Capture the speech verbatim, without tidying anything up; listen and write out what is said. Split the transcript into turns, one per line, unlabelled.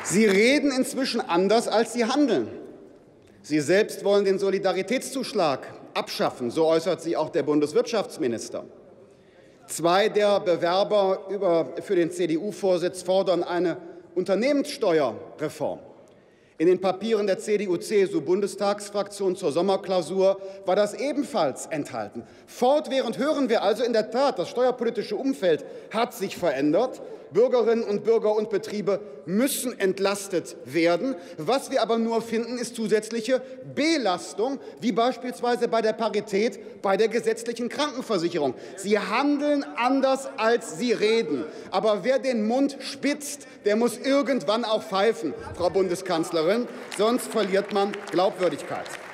Sie reden inzwischen anders, als Sie handeln. Sie selbst wollen den Solidaritätszuschlag abschaffen. So äußert sich auch der Bundeswirtschaftsminister. Zwei der Bewerber für den C D U-Vorsitz fordern eine Unternehmenssteuerreform. In den Papieren der C D U-C S U-Bundestagsfraktion zur Sommerklausur war das ebenfalls enthalten. Fortwährend hören wir also in der Tat, das steuerpolitische Umfeld hat sich verändert. Bürgerinnen und Bürger und Betriebe müssen entlastet werden. Was wir aber nur finden, ist zusätzliche Belastung, wie beispielsweise bei der Parität bei der gesetzlichen Krankenversicherung. Sie handeln anders, als Sie reden. Aber wer den Mund spitzt, der muss irgendwann auch pfeifen, Frau Bundeskanzlerin, sonst verliert man Glaubwürdigkeit.